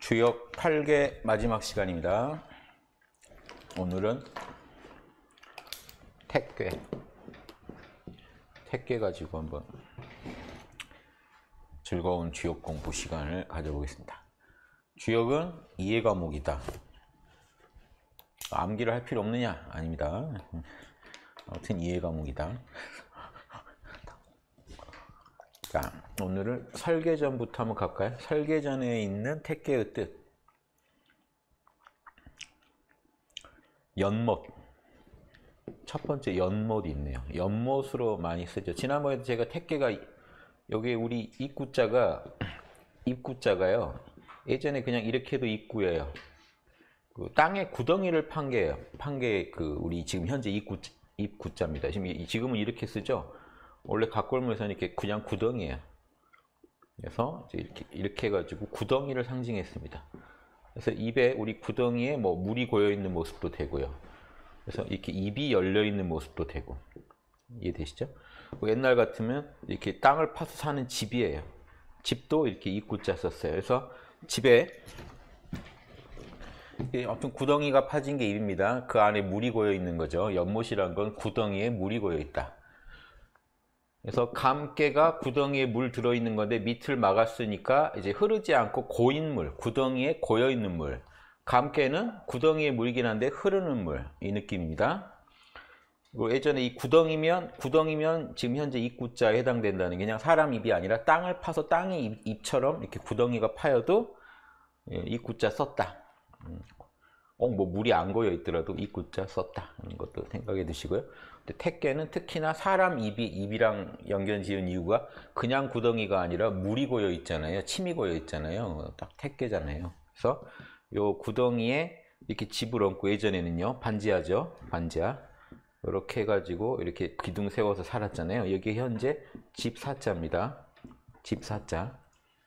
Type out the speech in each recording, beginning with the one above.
주역 8개 마지막 시간입니다. 오늘은 택괴 가지고 한번 즐거운 주역 공부 시간을 가져보겠습니다. 주역은 이해 과목이다. 암기를 할 필요 없느냐? 아닙니다. 아무튼 이해 과목이다. 자, 오늘은 설계전부터 한번 갈까요? 설계전에 있는 택계의 뜻. 연못. 첫 번째 연못이 있네요. 연못으로 많이 쓰죠. 지난번에도 제가 택계가 여기 우리 입구자가요. 예전에 그냥 이렇게 해도 입구예요. 그 땅에 구덩이를 판 게 우리 지금 현재 입구자입니다. 지금은 이렇게 쓰죠. 원래 각골문에서는 이렇게 그냥 구덩이에요. 그래서 이렇게 해가지고 구덩이를 상징했습니다. 그래서 입에 우리 구덩이에 뭐 물이 고여 있는 모습도 되고요. 그래서 이렇게 입이 열려 있는 모습도 되고. 이해되시죠? 옛날 같으면 이렇게 땅을 파서 사는 집이에요. 집도 이렇게 입구자 썼어요. 그래서 집에 아무튼 구덩이가 파진 게 입입니다. 그 안에 물이 고여 있는 거죠. 연못이란 건 구덩이에 물이 고여 있다. 그래서 감깨가 구덩이에 물 들어있는 건데 밑을 막았으니까 이제 흐르지 않고 고인 물, 구덩이에 고여있는 물. 감깨는 구덩이에 물이긴 한데 흐르는 물, 이 느낌입니다. 그리고 예전에 이 구덩이면 지금 현재 입구자에 해당된다는 게 그냥 사람 입이 아니라 땅을 파서 땅의 입처럼 이렇게 구덩이가 파여도 입구자 썼다. 뭐 물이 안 고여 있더라도 입구자 썼다. 이런 것도 생각해 두시고요. 근데 택계는 특히나 사람 입이랑 연결지은 이유가 그냥 구덩이가 아니라 물이 고여 있잖아요. 침이 고여 있잖아요. 딱 택계잖아요. 그래서 요 구덩이에 이렇게 집을 얹고 예전에는요 반지하죠. 반지하. 이렇게 해가지고 이렇게 기둥 세워서 살았잖아요. 여기 현재 집사자입니다. 집사자.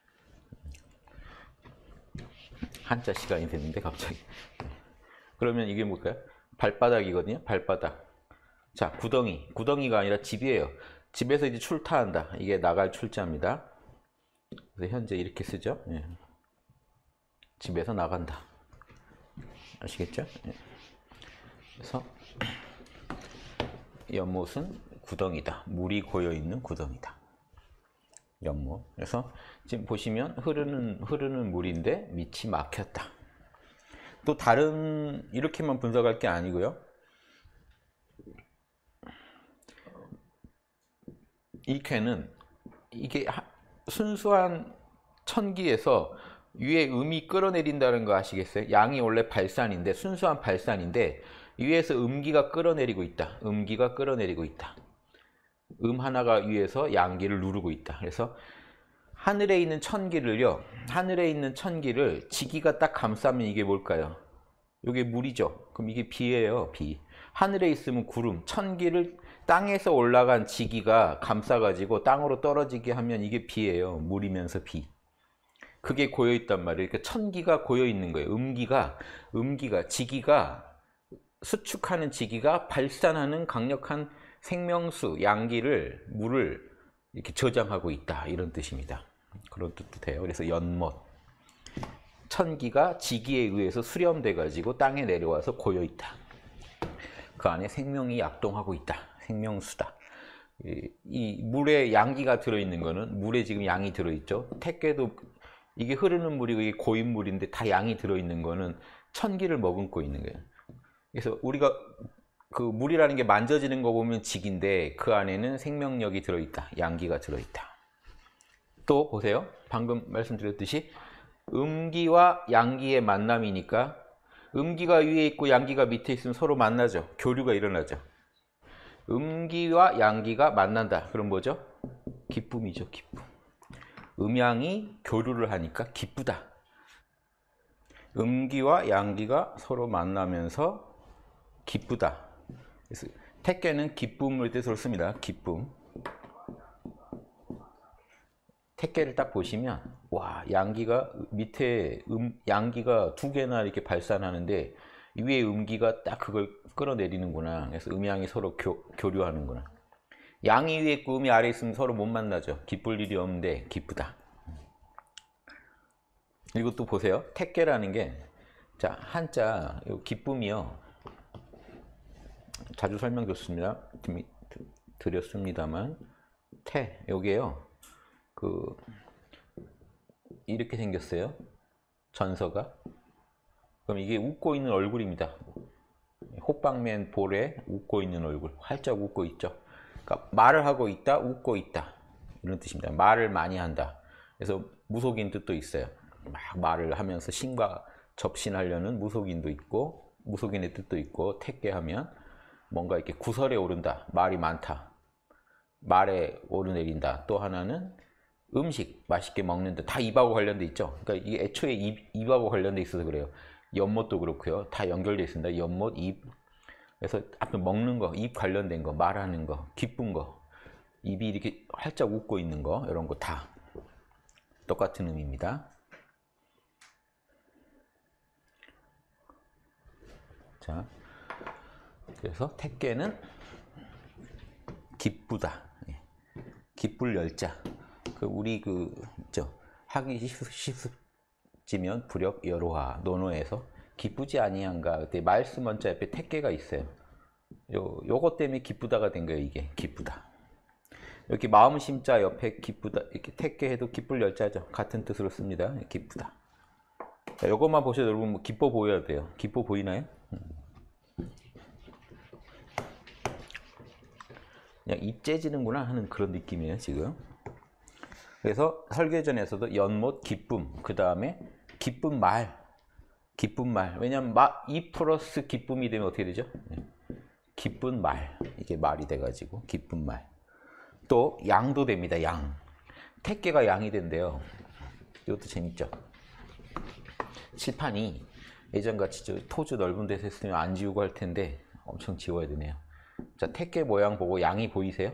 한자 시간이 됐는데 갑자기. 그러면 이게 뭘까요? 발바닥이거든요. 발바닥. 자, 구덩이가 아니라 집이에요. 집에서 이제 출타한다. 이게 나갈 출자입니다. 그래서 현재 이렇게 쓰죠. 예. 집에서 나간다. 아시겠죠? 예. 그래서 연못은 구덩이다. 물이 고여 있는 구덩이다. 연못. 그래서 지금 보시면 흐르는 물인데 밑이 막혔다. 또 다른 이렇게만 분석할 게 아니고요. 이 쾌는 이게 순수한 천기에서 위에 음이 끌어내린다는 거 아시겠어요? 양이 원래 발산인데 순수한 발산인데 위에서 음기가 끌어내리고 있다. 음기가 끌어내리고 있다. 하나가 위에서 양기를 누르고 있다. 그래서 하늘에 있는 천기를 지기가 딱 감싸면 이게 뭘까요? 이게 물이죠. 그럼 이게 비예요. 비. 하늘에 있으면 구름, 천기를 땅에서 올라간 지기가 감싸가지고 땅으로 떨어지게 하면 이게 비예요. 물이면서 비. 그게 고여있단 말이에요. 그러니까 천기가 고여있는 거예요. 지기가 수축하는 지기가 발산하는 강력한 생명수, 양기를, 물을 이렇게 저장하고 있다. 이런 뜻입니다. 그런 뜻도 돼요. 그래서 연못. 천기가 지기에 의해서 수렴돼가지고 땅에 내려와서 고여있다. 그 안에 생명이 약동하고 있다. 생명수다. 이 물에 양기가 들어있는 거는 물에 지금 양이 들어있죠. 택계도 이게 흐르는 물이고 이게 고인 물인데 다 양이 들어있는 거는 천기를 머금고 있는 거예요. 그래서 우리가 그 물이라는 게 만져지는 거 보면 직인데 그 안에는 생명력이 들어있다. 양기가 들어있다. 또 보세요. 방금 말씀드렸듯이 음기와 양기의 만남이니까 음기가 위에 있고 양기가 밑에 있으면 서로 만나죠. 교류가 일어나죠. 음기와 양기가 만난다. 그럼 뭐죠? 기쁨이죠. 기쁨. 음양이 교류를 하니까 기쁘다. 음기와 양기가 서로 만나면서 기쁘다. 그래서 택계는 기쁨을 뜻으로 씁니다. 기쁨. 택계를 딱 보시면 와, 양기가 밑에 양기가 두 개나 이렇게 발산하는데 위에 음기가 딱 그걸 끌어내리는구나. 그래서 음양이 서로 교류하는구나. 양이 위에 있고 음이 아래에 있으면 서로 못 만나죠. 기쁠 일이 없는데 기쁘다. 이것도 보세요. 택계라는 게, 자, 한자, 요 기쁨이요. 자주 드렸습니다만, 요게요. 이렇게 생겼어요. 전서가. 그럼 이게 웃고 있는 얼굴입니다. 호빵맨 볼에 웃고 있는 얼굴. 활짝 웃고 있죠. 그러니까 말을 하고 있다, 웃고 있다. 이런 뜻입니다. 말을 많이 한다. 그래서 무속인 뜻도 있어요. 막 말을 하면서 신과 접신하려는 무속인도 있고, 무속인의 뜻도 있고, 택계하면 뭔가 이렇게 구설에 오른다. 말이 많다. 말에 오르내린다. 또 하나는 음식 맛있게 먹는다. 다 입하고 관련돼 있죠. 그러니까 이게 애초에 입하고 관련돼 있어서 그래요. 연못도 그렇고요. 다 연결돼 있습니다. 연못, 입. 그래서 앞에 먹는 거, 입 관련된 거, 말하는 거, 기쁜 거, 입이 이렇게 활짝 웃고 있는 거, 이런 거 다 똑같은 의미입니다. 자, 그래서 택계는 기쁘다. 기쁠 열자. 우리 있죠. 하기 시습지면 불역 여로하 논어에서 기쁘지 아니한가. 그때 말씀 원자 옆에 택계가 있어요. 요것 때문에 기쁘다가 된 거예요. 이게 기쁘다. 이렇게 마음 심자 옆에 기쁘다 이렇게 택계해도 기쁠 열자죠. 같은 뜻으로 씁니다. 기쁘다. 자, 요것만 보셔도 여러분 뭐 기뻐 보여야 돼요. 기뻐 보이나요? 그냥 입 째지는구나 하는 그런 느낌이에요 지금. 그래서 설계전에서도 연못 기쁨, 그 다음에 기쁜 말, 기쁜 말. 왜냐면 입 플러스 기쁨이 되면 어떻게 되죠? 기쁜 말, 이게 말이 돼가지고 기쁜 말. 또 양도 됩니다. 양. 택계가 양이 된대요. 이것도 재밌죠. 칠판이 예전같이 토주 넓은 데서 했으면 안 지우고 할 텐데 엄청 지워야 되네요. 자, 택계 모양 보고 양이 보이세요?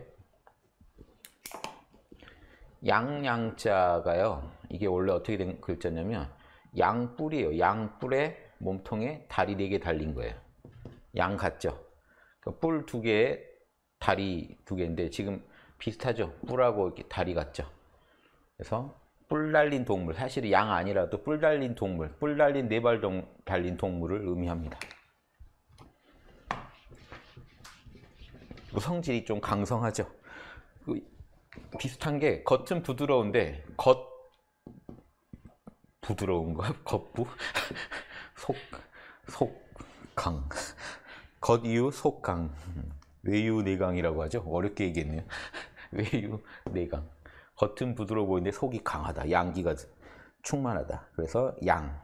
양자가요. 이게 원래 어떻게 된 글자냐면 양뿔이에요. 양뿔에 몸통에 다리 4개 달린 거예요. 양 같죠? 그러니까 뿔 2개에 다리 2개인데 지금 비슷하죠? 뿔하고 이렇게 다리 같죠? 그래서 뿔 달린 동물, 사실은 양 아니라도 뿔 달린 동물, 뿔 달린 4발 달린 동물을 의미합니다. 성질이 좀 강성하죠? 비슷한 게 겉은 부드러운데 부드러운 거? 겉부? 속강. 겉이유 속강. 외유내강이라고 하죠. 어렵게 얘기했네요. 외유내강. 겉은 부드러워 보이는데 속이 강하다. 양기가 충만하다. 그래서 양.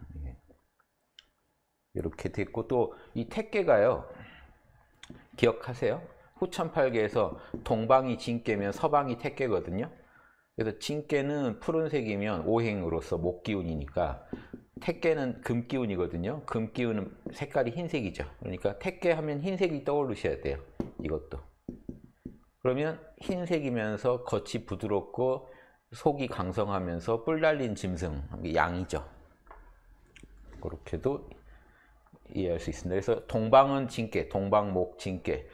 이렇게 됐고 또 이 택계가요. 기억하세요? 후천팔계에서 동방이 진깨면 서방이 택계거든요. 그래서 진깨는 푸른색이면 오행으로서 목기운이니까 택계는 금기운이거든요. 금기운은 색깔이 흰색이죠. 그러니까 택계 하면 흰색이 떠오르셔야 돼요. 이것도. 그러면 흰색이면서 겉이 부드럽고 속이 강성하면서 뿔 달린 짐승, 양이죠. 그렇게도 이해할 수 있습니다. 그래서 동방은 진깨, 동방목 진깨.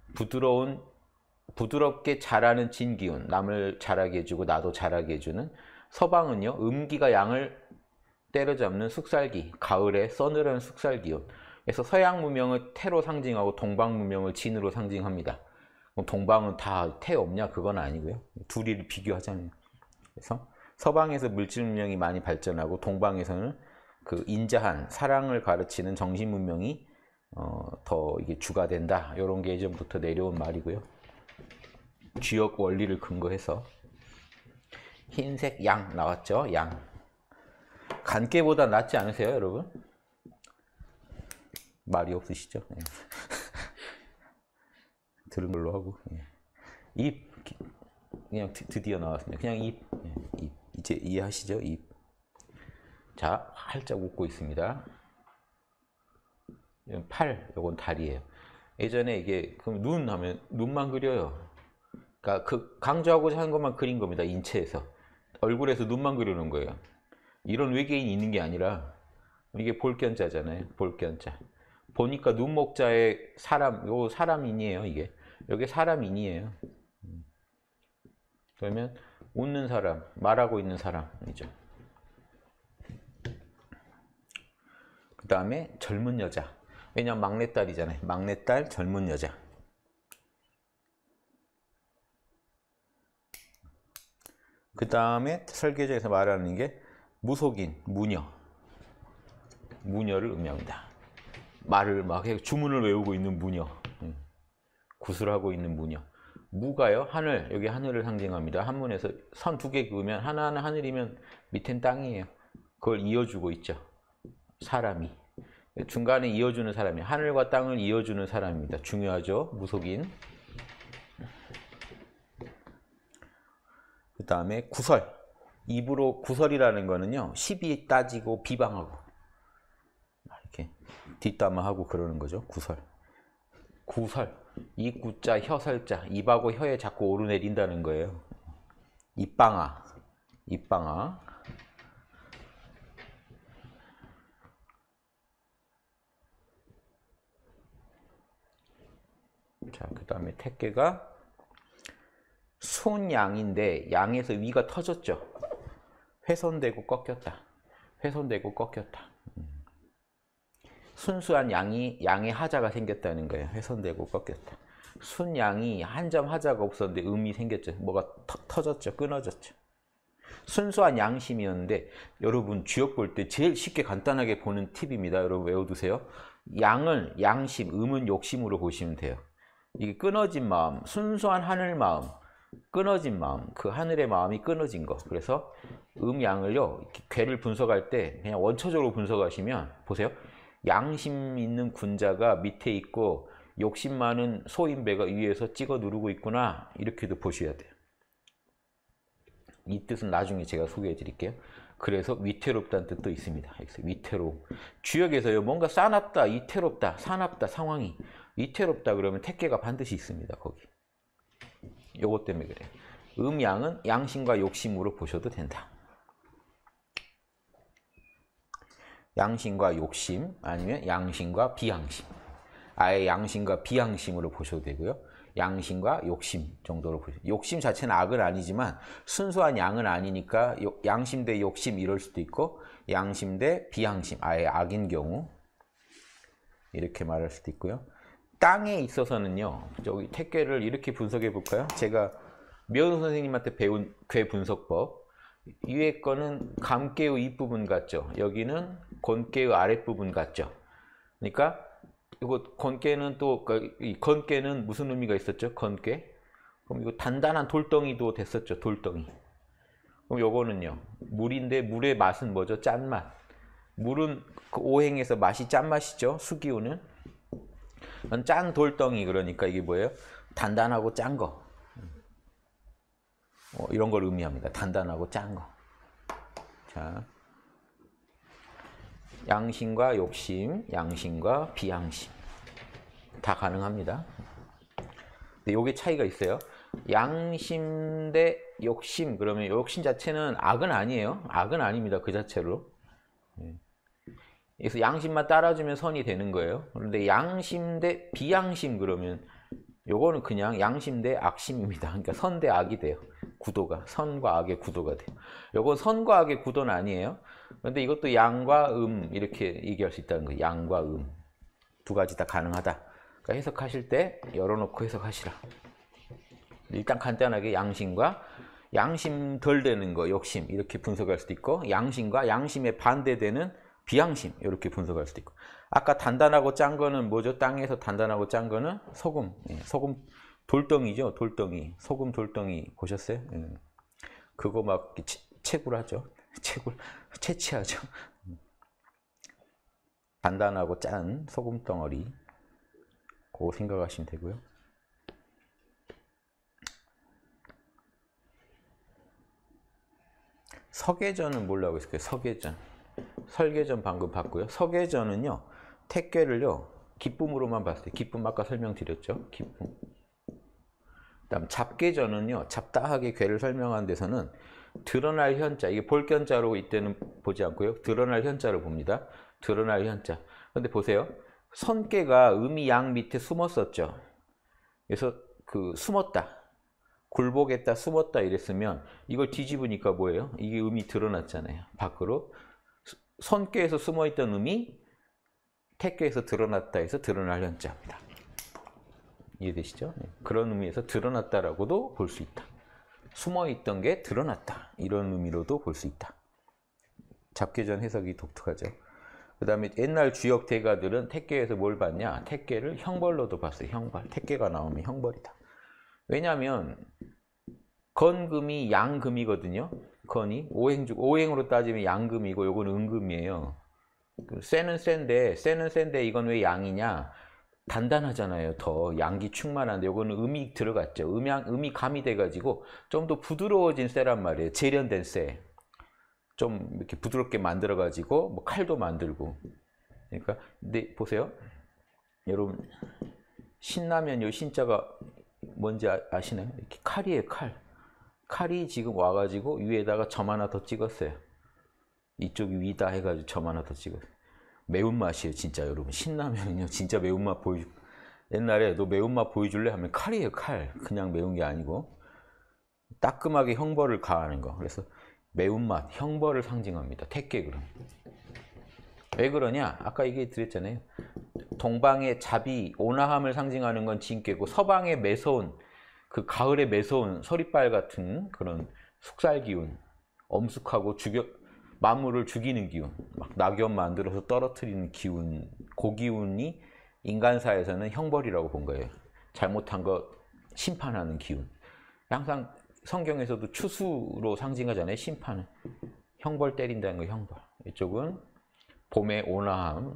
부드럽게 자라는 진기운, 남을 자라게 해주고 나도 자라게 해주는. 서방은요, 음기가 양을 때려잡는 숙살기, 가을에 서늘한 숙살기운. 그래서 서양 문명을 태로 상징하고 동방 문명을 진으로 상징합니다. 동방은 다 태 없냐? 그건 아니고요. 둘이를 비교하자면. 그래서 서방에서 물질 문명이 많이 발전하고 동방에서는 그 인자한 사랑을 가르치는 정신 문명이 더 이게 주가 된다. 이런 게 예전부터 내려온 말이고요. 쥐역 원리를 근거해서 흰색 양 나왔죠? 양. 간깨보다 낫지 않으세요, 여러분? 말이 없으시죠? 네. 들은 걸로 하고. 입 그냥 드디어 나왔습니다. 그냥 입. 입. 이제 이해하시죠? 입. 자, 활짝 웃고 있습니다. 팔, 요건 다리예요. 예전에 이게 그럼 눈 하면 눈만 그려요. 그러니까 그 강조하고자 하는 것만 그린 겁니다. 인체에서. 얼굴에서 눈만 그려놓은 거예요. 이런 외계인이 있는 게 아니라 이게 볼견자잖아요. 볼견자. 보니까 눈목자에 사람, 요 사람인이에요. 이게. 여기 사람인이에요. 그러면 웃는 사람, 말하고 있는 사람이죠. 그 다음에 젊은 여자. 왜냐면 막내딸이잖아요. 막내딸, 젊은 여자. 그 다음에 설계도에서 말하는 게 무속인, 무녀. 무녀를 의미합니다. 말을 막 해, 주문을 외우고 있는 무녀. 구슬하고 있는 무녀. 무가요? 하늘. 여기 하늘을 상징합니다. 한문에서 선 두 개 그으면 하나는 하늘이면 밑엔 땅이에요. 그걸 이어주고 있죠. 사람이. 중간에 이어주는 사람이. 하늘과 땅을 이어주는 사람입니다. 중요하죠. 무속인. 그 다음에 구설. 입으로 구설이라는 거는요. 시비 따지고 비방하고 이렇게 뒷담화하고 그러는 거죠. 구설. 구설. 이 구자 혀설자. 입하고 혀에 자꾸 오르내린다는 거예요. 입방아. 입방아. 자, 그 다음에 택계가 손양인데 양에서 위가 터졌죠. 훼손되고 꺾였다. 훼손되고 꺾였다. 순수한 양의 하자가 생겼다는 거예요. 훼손되고 꺾였다. 순양이 한 점 하자가 없었는데 음이 생겼죠. 뭐가 터졌죠. 끊어졌죠. 순수한 양심이었는데 여러분 주역 볼 때 제일 쉽게 간단하게 보는 팁입니다. 여러분 외워두세요. 양을 양심, 음은 욕심으로 보시면 돼요. 이게 끊어진 마음, 순수한 하늘 마음, 끊어진 마음, 그 하늘의 마음이 끊어진 거. 그래서 음양을요, 괴를 분석할 때 그냥 원초적으로 분석하시면 보세요. 양심 있는 군자가 밑에 있고 욕심 많은 소인배가 위에서 찍어 누르고 있구나. 이렇게도 보셔야 돼요. 이 뜻은 나중에 제가 소개해 드릴게요. 그래서 위태롭다는 뜻도 있습니다. 위태로움. 주역에서요, 뭔가 싸납다, 위태롭다, 사납다, 상황이 위태롭다 그러면 택계가 반드시 있습니다. 거기. 요것 때문에 그래요. 음양은 양심과 욕심으로 보셔도 된다. 양심과 욕심 아니면 양심과 비양심. 아예 양심과 비양심으로 보셔도 되고요. 양심과 욕심 정도로 보셔도 돼요. 욕심 자체는 악은 아니지만 순수한 양은 아니니까 양심 대 욕심 이럴 수도 있고 양심 대 비양심 아예 악인 경우 이렇게 말할 수도 있고요. 땅에 있어서는요. 저기 택계를 이렇게 분석해 볼까요? 제가 묘은 선생님한테 배운 괴 분석법. 위에 거는 감깨의 윗부분 같죠. 여기는 건깨의 아랫부분 같죠. 그러니까 이거 건깨는 또 건깨는 무슨 의미가 있었죠? 건깨. 그럼 이거 단단한 돌덩이도 됐었죠. 돌덩이. 그럼 요거는요. 물인데 물의 맛은 뭐죠? 짠맛. 물은 그 오행에서 맛이 짠맛이죠. 수기운은. 짠 돌덩이 그러니까 이게 뭐예요? 단단하고 짠 거. 이런 걸 의미합니다. 단단하고 짠 거. 자, 양심과 욕심, 양심과 비양심 다 가능합니다. 근데 요게 차이가 있어요. 양심 대 욕심 그러면 욕심 자체는 악은 아니에요. 악은 아닙니다. 그 자체로. 그래서 양심만 따라주면 선이 되는 거예요. 그런데 양심 대 비양심 그러면 요거는 그냥 양심 대 악심입니다. 그러니까 선 대 악이 돼요. 구도가 선과 악의 구도가 돼요. 요건 선과 악의 구도는 아니에요. 그런데 이것도 양과 이렇게 얘기할 수 있다는 거예요. 양과 두 가지 다 가능하다. 그러니까 해석하실 때 열어놓고 해석하시라. 일단 간단하게 양심과 양심 덜 되는 거 욕심 이렇게 분석할 수도 있고 양심과 양심에 반대되는 비양심 이렇게 분석할 수도 있고 아까 단단하고 짠 거는 뭐죠? 땅에서 단단하고 짠 거는 소금. 소금 돌덩이죠. 돌덩이. 소금 돌덩이 보셨어요? 그거 막 채굴하죠. 채취하죠. 단단하고 짠 소금 덩어리. 그거 생각하시면 되고요. 서계전은 뭐라고 했을까요? 서계전. 설계전 방금 봤고요. 서계전은요. 택괴를요. 기쁨으로만 봤어요. 기쁨 아까 설명드렸죠. 기쁨. 그다음 잡계전은요. 잡다하게 괴를 설명하는 데서는 드러날 현자. 이게 볼견자로 이때는 보지 않고요. 드러날 현자로 봅니다. 드러날 현자. 그런데 보세요. 선괴가 음이 양 밑에 숨었었죠. 그래서 숨었다. 굴복했다, 숨었다 이랬으면 이걸 뒤집으니까 뭐예요? 이게 음이 드러났잖아요. 밖으로. 선괴에서 숨어있던 음이 택계에서 드러났다 해서 드러날 현자입니다. 이해되시죠? 그런 의미에서 드러났다라고도 볼 수 있다. 숨어있던 게 드러났다. 이런 의미로도 볼 수 있다. 잡계전 해석이 독특하죠. 그 다음에 옛날 주역 대가들은 택계에서 뭘 봤냐? 택계를 형벌로도 봤어요. 형벌. 택계가 나오면 형벌이다. 왜냐하면 건금이 양금이거든요. 건이 오행으로 따지면 양금이고 요건 은금이에요. 쇠는 센데 이건 왜 양이냐? 단단하잖아요. 더 양기 충만한데 요거는 음이 들어갔죠. 음이 가미돼 가지고 좀 더 부드러워진 쇠란 말이에요. 재련된 쇠. 좀 이렇게 부드럽게 만들어 가지고 뭐 칼도 만들고. 그러니까 근데 보세요. 여러분 신라면 요 신자가 뭔지 아시나요? 이렇게 칼이에요, 칼. 칼이 지금 와 가지고 위에다가 점 하나 더 찍었어요. 이쪽이 위다 해 가지고 점 하나 더 찍었어요. 매운맛이에요, 진짜 여러분. 신라면은요, 진짜 매운맛 옛날에 너 매운맛 보여줄래? 하면 칼이에요, 칼. 그냥 매운 게 아니고. 따끔하게 형벌을 가하는 거. 그래서 매운맛, 형벌을 상징합니다. 택계 그럼. 왜 그러냐? 아까 얘기 드렸잖아요. 동방의 자비, 온화함을 상징하는 건 진깨고, 서방의 매서운, 그 가을에 매서운 서리빨 같은 그런 숙살 기운, 엄숙하고 만물을 죽이는 기운, 막 낙엽 만들어서 떨어뜨리는 기운, 그 기운이 인간사에서는 형벌이라고 본 거예요. 잘못한 거 심판하는 기운. 항상 성경에서도 추수로 상징하잖아요. 심판은. 형벌 때린다는 거 형벌. 이쪽은 봄의 온화함,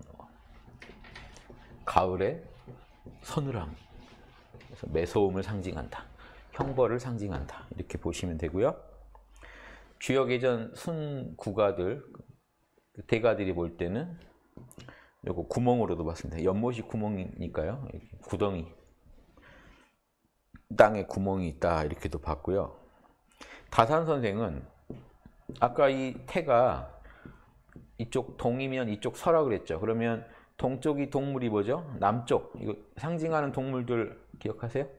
가을의 서늘함. 그래서 매서움을 상징한다. 형벌을 상징한다. 이렇게 보시면 되고요. 주역 예전 순국가들, 대가들이 볼 때는 요거 구멍으로도 봤습니다. 연못이 구멍이니까요. 구덩이. 땅에 구멍이 있다. 이렇게도 봤고요. 다산 선생은 아까 이 태가 이쪽 동이면 이쪽 서라 그랬죠. 그러면 동쪽이 동물이 뭐죠? 남쪽. 이거 상징하는 동물들 기억하세요?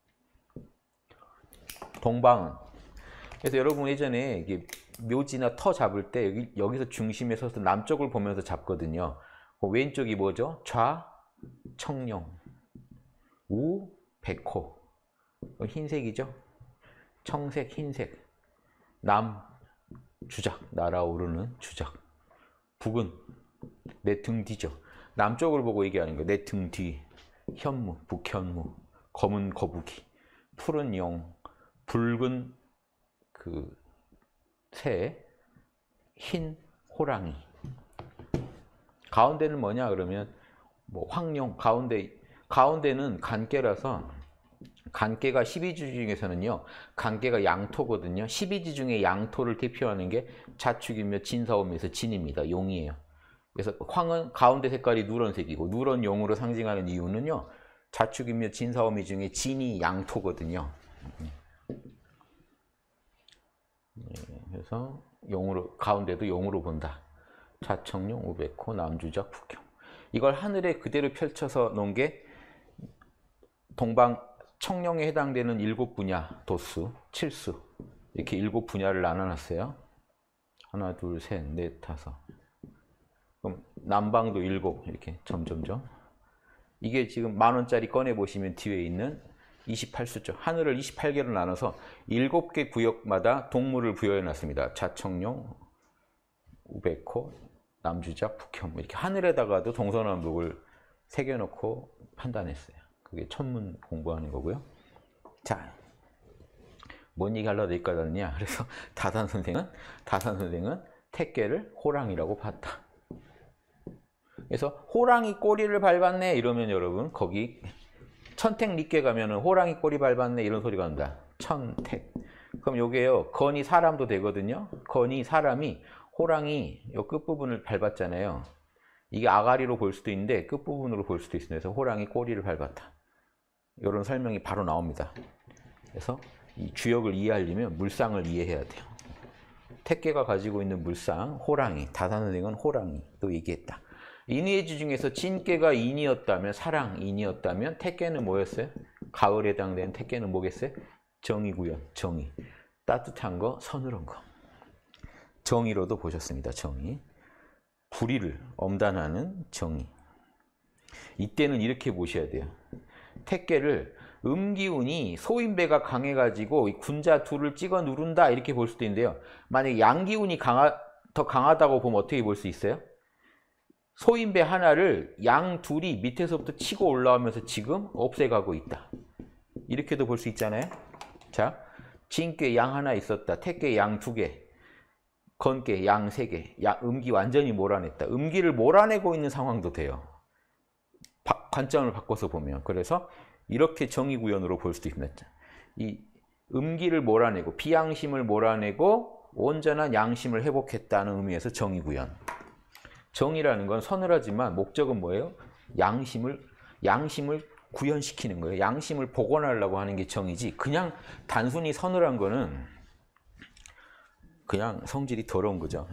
동방. 그래서 여러분 예전에 이게 묘지나 터 잡을 때 여기서 중심에 서서 남쪽을 보면서 잡거든요. 그 왼쪽이 뭐죠? 좌, 청룡. 우, 백호. 흰색이죠? 청색, 흰색. 남, 주작. 날아오르는 주작. 북은 내 등 뒤죠. 남쪽을 보고 얘기하는 거예요. 내 등 뒤. 현무, 북현무. 검은 거북이. 푸른 용. 붉은 그 새. 흰 호랑이. 가운데는 뭐냐 그러면 뭐 황룡. 가운데는 간깨라서 간깨가 12지 중에서는요. 간깨가 양토거든요. 12지 중에 양토를 대표하는 게 자축이며 진사오면서 진입니다. 용이에요. 그래서 황은 가운데 색깔이 누런색이고 누런 용으로 상징하는 이유는요. 자축이며 진사오미 중에 진이 양토거든요. 그래서 용으로 가운데도 용으로 본다. 좌청룡, 우백호, 남주작, 북형. 이걸 하늘에 그대로 펼쳐서 놓은 게 동방 청룡에 해당되는 7분야, 도수, 7수. 이렇게 7분야를 나눠놨어요. 하나, 둘, 셋, 넷, 다섯. 그럼 남방도 7, 이렇게 점점점. 이게 지금 10,000원짜리 꺼내보시면 뒤에 있는 28수죠. 하늘을 28개로 나눠서 7개 구역마다 동물을 부여해놨습니다. 좌청룡, 우백호, 남주작, 북형. 이렇게 하늘에다가도 동서남북을 새겨놓고 판단했어요. 그게 천문 공부하는 거고요. 자, 뭔 얘기 하려고 여기까지 왔냐? 그래서 다산 선생은 택계를 호랑이라고 봤다. 그래서 호랑이 꼬리를 밟았네 이러면 여러분 거기 천택리께 가면은 호랑이 꼬리 밟았네 이런 소리가 난다. 천택. 그럼 요게요. 건이 사람도 되거든요. 건이 사람이 호랑이 요 끝부분을 밟았잖아요. 이게 아가리로 볼 수도 있는데 끝부분으로 볼 수도 있습니다. 그래서 호랑이 꼬리를 밟았다. 이런 설명이 바로 나옵니다. 그래서 이 주역을 이해하려면 물상을 이해해야 돼요. 택계가 가지고 있는 물상, 호랑이, 다산선생은 호랑이도 얘기했다. 인의주 중에서 진깨가 인이었다면, 사랑인이었다면 택계는 뭐였어요? 가을에 해당되는 택계는 뭐겠어요? 정이고요. 정이. 따뜻한 거, 서늘한 거. 정의로도 보셨습니다. 정의. 불의를 엄단하는 정의. 이때는 이렇게 보셔야 돼요. 택계를 음기운이 소인배가 강해가지고 군자 둘을 찍어 누른다 이렇게 볼 수도 있는데요. 만약에 양기운이 더 강하다고 보면 어떻게 볼 수 있어요? 소인배 하나를 양 둘이 밑에서부터 치고 올라오면서 지금 없애가고 있다. 이렇게도 볼 수 있잖아요. 자, 진께 양 하나 있었다. 택계 양 2개. 건께 양 3개. 음기 완전히 몰아냈다. 음기를 몰아내고 있는 상황도 돼요. 관점을 바꿔서 보면. 그래서 이렇게 정의구현으로 볼 수도 있습니다. 이 음기를 몰아내고 비양심을 몰아내고 온전한 양심을 회복했다는 의미에서 정의구현. 정의라는 건 서늘하지만 목적은 뭐예요? 양심을 구현시키는 거예요. 양심을 복원하려고 하는 게 정의지. 그냥 단순히 서늘한 거는 그냥 성질이 더러운 거죠.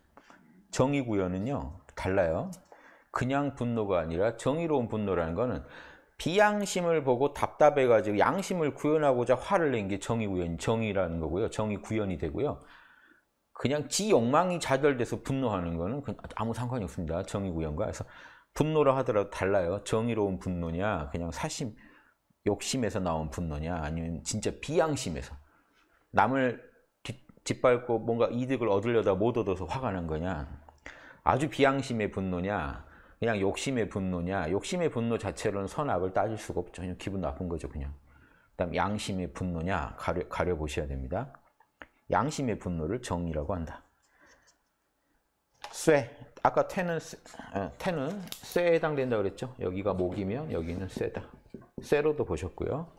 정의구현은요 달라요. 그냥 분노가 아니라 정의로운 분노라는 거는 비양심을 보고 답답해가지고 양심을 구현하고자 화를 낸 게 정의라는 거고요. 정의구현이 되고요. 그냥 지 욕망이 좌절돼서 분노하는 거는 아무 상관이 없습니다. 정의구현과. 그래서 분노라 하더라도 달라요. 정의로운 분노냐, 그냥 사심, 욕심에서 나온 분노냐, 아니면 진짜 비양심에서 남을 짓밟고 뭔가 이득을 얻으려다 못 얻어서 화가 난 거냐, 아주 비양심의 분노냐, 그냥 욕심의 분노냐. 욕심의 분노 자체로는 선악을 따질 수가 없죠. 그냥 기분 나쁜 거죠, 그냥. 그다음 양심의 분노냐 가려보셔야 됩니다. 양심의 분노를 정의라고 한다. 쇠. 아까 태는 쇠에 해당된다고 그랬죠. 여기가 목이면 여기는 쇠다. 쇠로도 보셨고요.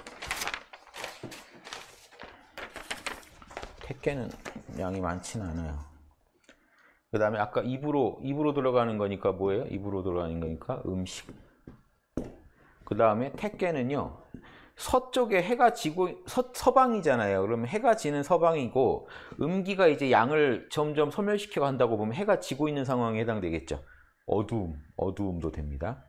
택계는 양이 많지는 않아요. 그 다음에 아까 입으로 들어가는 거니까 뭐예요? 입으로 들어가는 거니까 음식. 그 다음에 택계는요. 서쪽에 해가 지고 서방이잖아요. 그러면 해가 지는 서방이고 음기가 이제 양을 점점 소멸시켜 간다고 보면 해가 지고 있는 상황에 해당되겠죠. 어두움도 됩니다.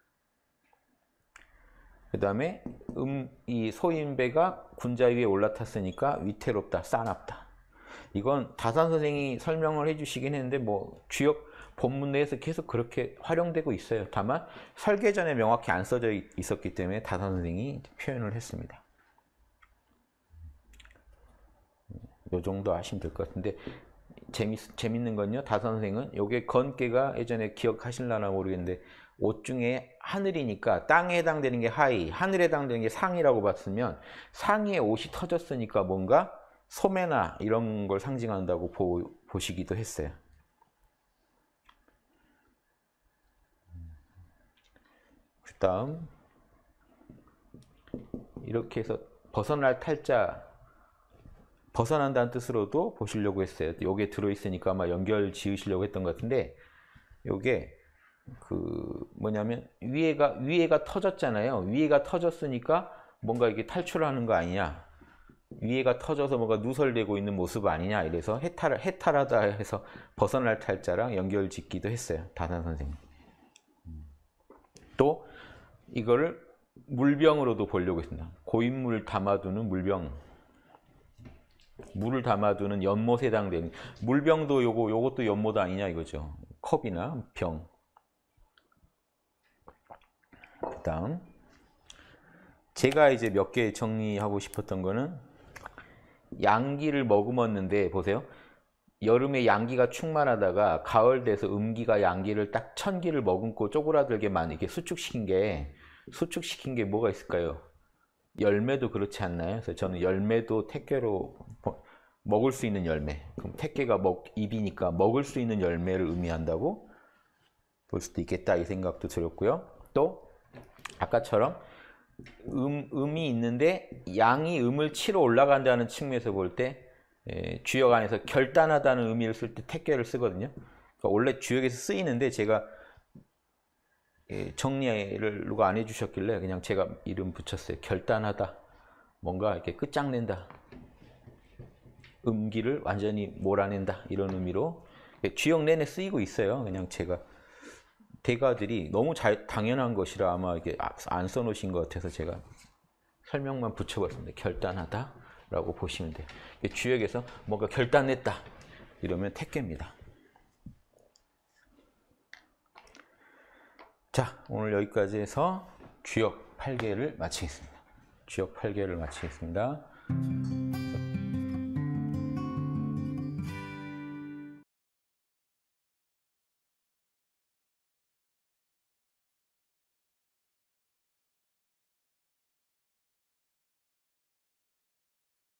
그 다음에 이 소인배가 군자 위에 올라탔으니까 위태롭다, 싸납다. 이건 다산 선생이 설명을 해주시긴 했는데 뭐 주역 본문 내에서 계속 그렇게 활용되고 있어요. 다만 설계전에 명확히 안 써져 있었기 때문에 다산 선생이 표현을 했습니다. 요 정도 아시면 될 것 같은데 재밌는 건요. 다산 선생은 요게 건깨가 예전에 기억하실라나 모르겠는데 옷 중에 하늘이니까 땅에 해당되는 게 하의, 하늘에 해당되는 게 상이라고 봤으면 상의에 옷이 터졌으니까 뭔가 소매나 이런 걸 상징한다고 보시기도 했어요. 그 다음 이렇게 해서 벗어날 탈자, 벗어난다는 뜻으로도 보시려고 했어요. 요게 들어있으니까 아마 연결 지으시려고 했던 것 같은데 요게 뭐냐면 위에가 터졌잖아요. 위에가 터졌으니까 뭔가 이게 탈출하는 거 아니냐, 위에가 터져서 뭔가 누설되고 있는 모습 아니냐, 이래서 해탈하다 해서 벗어날 탈자랑 연결 짓기도 했어요. 다산 선생님. 또 이거를 물병으로도 보려고 했습니다. 고인물 담아두는 물병. 물을 담아두는 연못에 해당되는 물병도 요것도 연못 아니냐 이거죠. 컵이나 병. 그 다음 제가 이제 몇 개 정리하고 싶었던 거는 양기를 머금었는데 보세요. 여름에 양기가 충만하다가 가을 돼서 음기가 양기를 딱 1000기를 머금고 쪼그라들게만 이렇게 수축시킨 게 뭐가 있을까요? 열매도 그렇지 않나요? 그래서 저는 열매도 택계로 먹을 수 있는 열매. 그럼 택계가 입이니까 먹을 수 있는 열매를 의미한다고 볼 수도 있겠다 이 생각도 들었고요. 또 아까처럼 음이 있는데 양이 음을 치러 올라간다는 측면에서 볼 때 주역 안에서 결단하다는 의미를 쓸 때 택계를 쓰거든요. 그러니까 원래 주역에서 쓰이는데 제가 정리를 누가 안 해주셨길래 그냥 제가 이름 붙였어요. 결단하다, 뭔가 이렇게 끝장낸다, 음기를 완전히 몰아낸다, 이런 의미로 주역 내내 쓰이고 있어요. 그냥 제가 대가들이 너무 당연한 것이라 아마 이게 안 써놓으신 것 같아서 제가 설명만 붙여봤습니다. 결단하다 라고 보시면 돼요. 주역에서 뭔가 결단했다 이러면 택계입니다. 자, 오늘 여기까지 해서 주역 8개를 마치겠습니다. 주역 8개를 마치겠습니다.